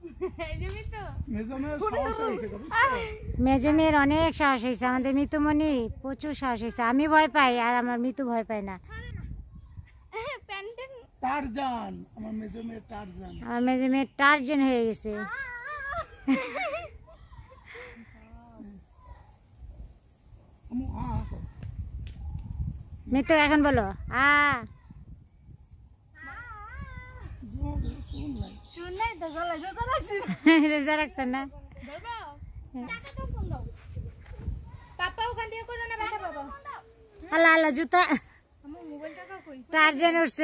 মেজো মেয়ের অনেক সাহস হয়েছে, আমাদের মিতুমণি প্রচুর সাহস হয়েছে। আমি ভয় পাই আর আমার মিতু ভয় পায় না। টারজান, আমার মেজো মেয়ে টারজান। আমার মেজো মেয়ে টারজান হয়ে গেছে। মিতু এখন বলো রোজা রাখছেন না? আল্লাহ আল্লাহ জুতা টারজান উঠছে।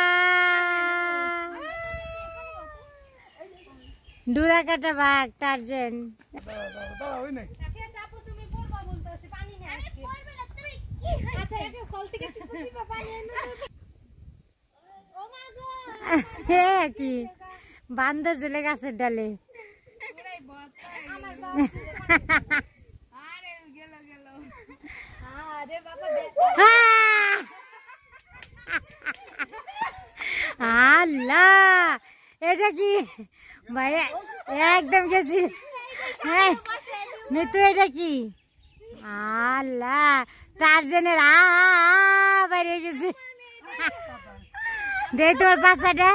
ডুরা কাটা বাঘ টারজান। কি বান্দর চলে গাছের ডালে। আল্লাহ এটা কি ভাইয়া একদম গেছি। মিতু এটা কি? আল্লাহ টারজানের বাইরে গেছি। দেখ তোমার বাচ্চাটা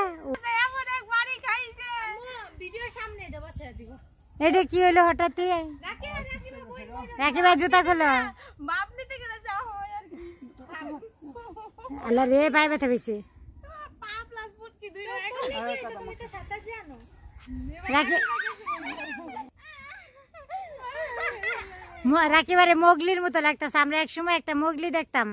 এটা কি হলো হঠাৎ? রাকিবা জুতা গুলো আল্লাহ রে পায়ে ব্যথা পেয়েছে। রাকিবারে মোগলির মতো লাগতেছে। আমরা একসময় একটা মোগলি দেখতাম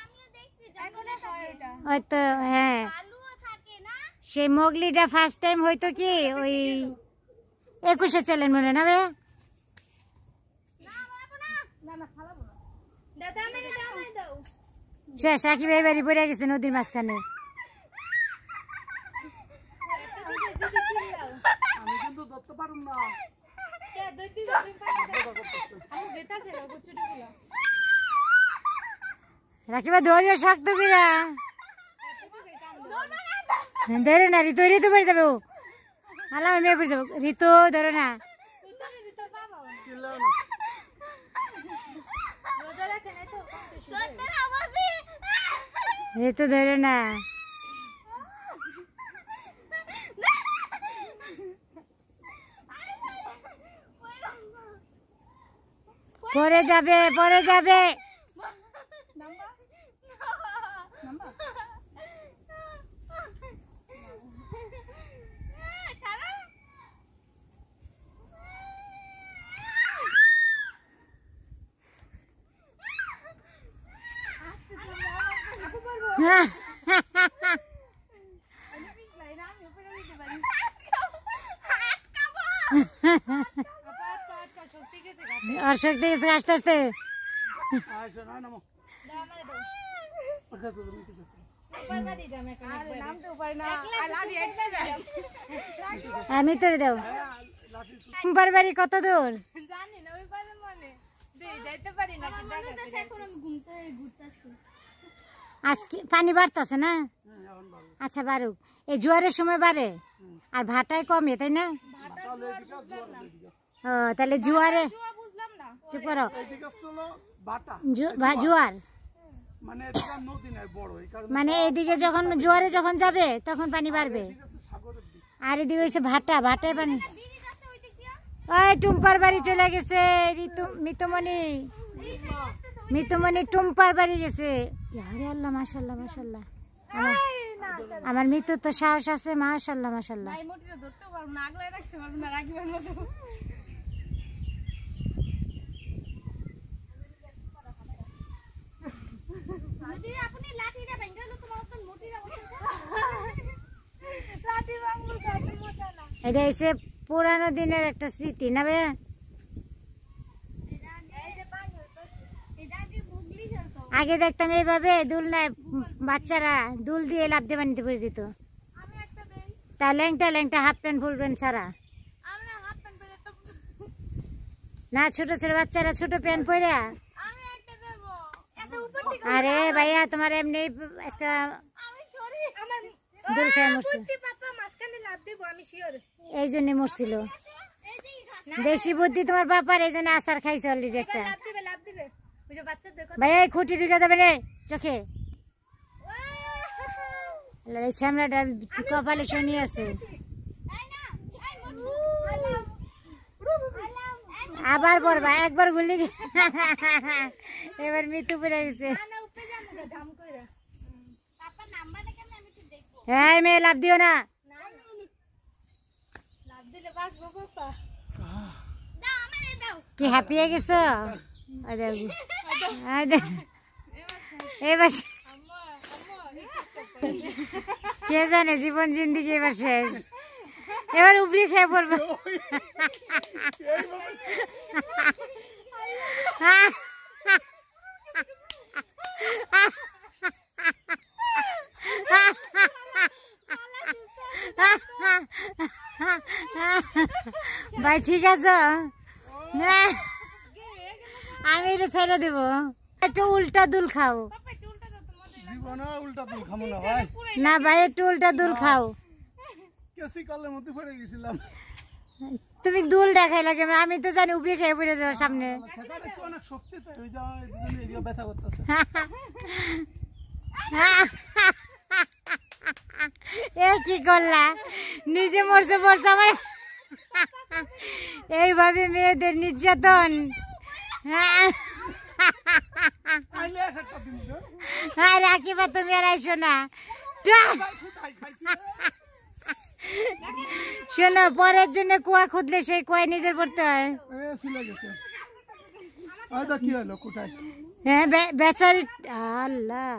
হয়তো। হ্যাঁ সেই মোগলিটা ফার্স্ট টাইম হয়তো কি ওই 21-এ চ্যালেঞ্জ মনে না ভাইয়া? শেষ রাকিব বাড়ি পড়ে গেছে নদীর মাঝখানে। রাকিবা ধরিও শক্ত কিরা ধরে না। ঋতু ঋতু পড়ে যাবে। ও আল্লাহ মেয়ে পড়ে যাবো। ঋতু ধরো না। ঋতু ধরো না। পরে যাবে পরে যাবে। और शक्ति आस्ते आस्ते আমি তোরে দেব। টুম্পার বাড়ি কত দূর? আজকে পানি বাড়তেছে না? আচ্ছা বাড়ুক। এই জোয়ারের সময় বাড়ে আর ভাটায় কমে, তাই না? ও তাহলে জোয়ারে চুপ করো। জোয়ার মানে এদিকে যখন জোয়ারে যখন যাবে তখন পানি বাড়বে, আর এদিকে হয়েছে ভাটা, ভাটায় পানি। ওই টুম্পার বাড়ি চলে গেছে মিতুমণি। মিতুমণি টুম্পার বাড়ি গেছে। আরে আল্লাহ মাশাআল্লাহ মাশাআল্লাহ। আমার মিতু তো সাহস আছে। মাশাআল্লাহ মাশাআল্লাহ। এটা হচ্ছে পুরানো দিনের একটা স্মৃতি না ভাইয়া? আগে দেখতাম এইভাবে দুলনায় বাচ্চারা দুল দিয়ে লাফ দিয়ে বানিতে পড়ে যেত। তা ল্যাংটা ল্যাংটা হাফ প্যান্ট ফুল প্যান্ট ছাড়া না, ছোট ছোট বাচ্চারা ছোট প্যান্ট পরে। আরে ভাইয়া তোমার এমনি দুল খেয়ে মরছে। এই জন্য মরছিল। বেশি বুদ্ধি তোমার বাবার, এই জন্য আচার খাইছে অলরেডি একটা। ভাই এই খুঁটি ঢুকে যাবে রে চোখে। ছামড়াটার কপালে শনি আছে। আবার পড়বা, একবার গুলি এবার মৃত্যু পড়ে গেছে। হ্যাঁ মেয়ে লাভ দিও না। কি হাঁপিয়ে গেছো? এবার কে জানে জীবন জিন্দিগি এবার শেষ। এবার উপরি খেয়ে পড়বে। ভাই ঠিক আছে, আমি এটা ছেড়ে দেব। একটু উল্টা দুল খাও না ভাই, একটু উল্টা দুল খাও। তুমি দুল দেখাই লাগে, আমি তো জানি উপরে খেয়ে পড়ে যাও সামনে। এ কি করলা, নিজে মরছে পড়ছে আমার। এইভাবে মেয়েদের নির্যাতন। হ্যাঁ রাখিবা, তুমি আর আইসো না। শোনো, পরের জন্য কুয়া খুঁদলে সেই কুয়ায় নিজের পড়তে হয়। হ্যাঁ বেচারি, আল্লাহ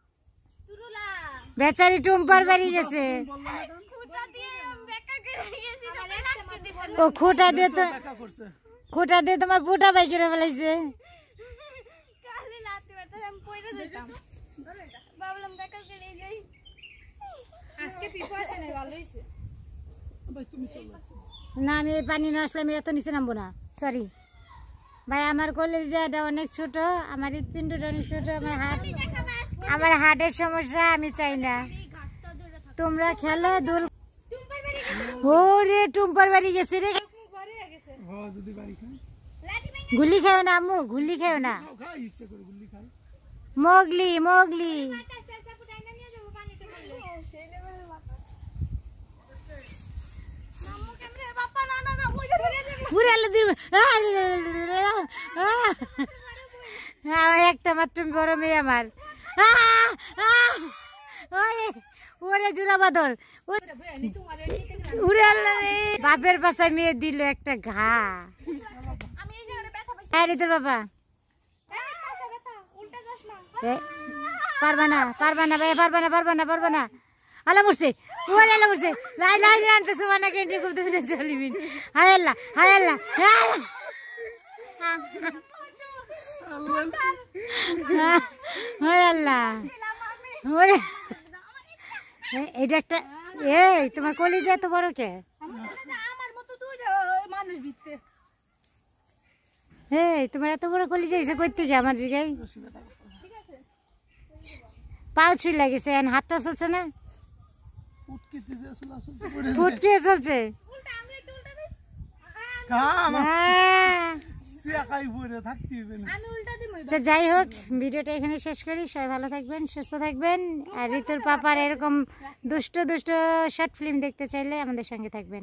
বেচারি টুম্পার বাড়ি গেছে। ও খুঁটা দিয়ে তো, খুঁটা দিয়ে তোমার পুটা বাই করে ফেলাইছে। না আমি এই পানি না আসলে আমি এত নিচে নামবো না, সরি ভাই। আমার কলেজাটা অনেক ছোট, আমার হৃৎপিণ্ডটা অনেক ছোট, আমার হার্টের সমস্যা, আমি চাই না। তোমরা খেলো দুল। ওরে টুম্পার বাড়ি গেছে রে। গুলি খাও না আম্মু, গুলি খাও না। মোগলি মোগলি একটা মাত্র বড় মেয়ে আমার। ওরে জোড়া বাদর, বাপের পাশায় মেয়ে দিল একটা ঘা। তোর বাবা পারবা না, পারবা না ভাই, পারবা না, পারবা না, পারবা না। আল্লাহ মরছে, ওরে আল্লাহ মরছে। লাই লাই আনতেছে মানে কেন্দ্রে খুব তুমি চলিবি। হায় আল্লাহ, হায় আল্লাহ, হায় আল্লাহ। ওরে এটা একটা, এই তোমার কলিজা এত বড় কে? এই তোমার এত বড় কলিজা এসে করতে গে আমার জায়গায়? পাও ছুঁই লাগেছে, হাতটা চলছে না, ফুটকে চলছে। যাই হোক, ভিডিওটা এখানে শেষ করি। সবাই ভালো থাকবেন, সুস্থ থাকবেন। আর ঋতুর পাপার এরকম দুষ্ট দুষ্ট শর্ট ফিল্ম দেখতে চাইলে আমাদের সঙ্গে থাকবেন।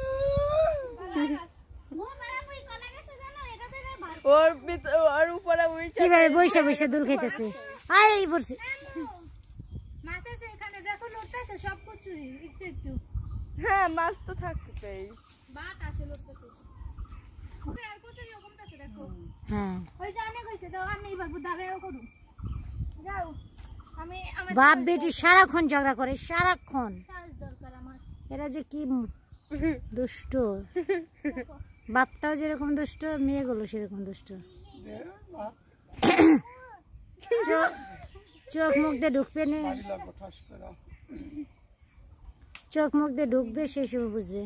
কিভাবে বৈশা বৈশা দুল খাইতেছে। এই পড়ছে, হ্যাঁ মাছ তো থাকতেই। বাপ বেটি সারাক্ষণ ঝগড়া করে, সারাক্ষণ। এরা যে কি দুষ্ট, বাপটাও যেরকম দুষ্ট, মেয়েগুলো সেরকম দুষ্ট। চোখ মুখ দিয়ে ঢুকবে না, চোখ মুখ দিয়ে ঢুকবে, সেই সময় বুঝবে।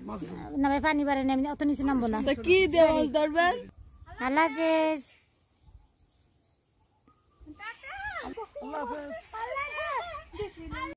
না ভাই পানি বাড়ে না, অত নিচে নামবো না। কি দেওয়া ধরবেন? আল্লাহ হাফেজ। আল্লাহ হাফেজ।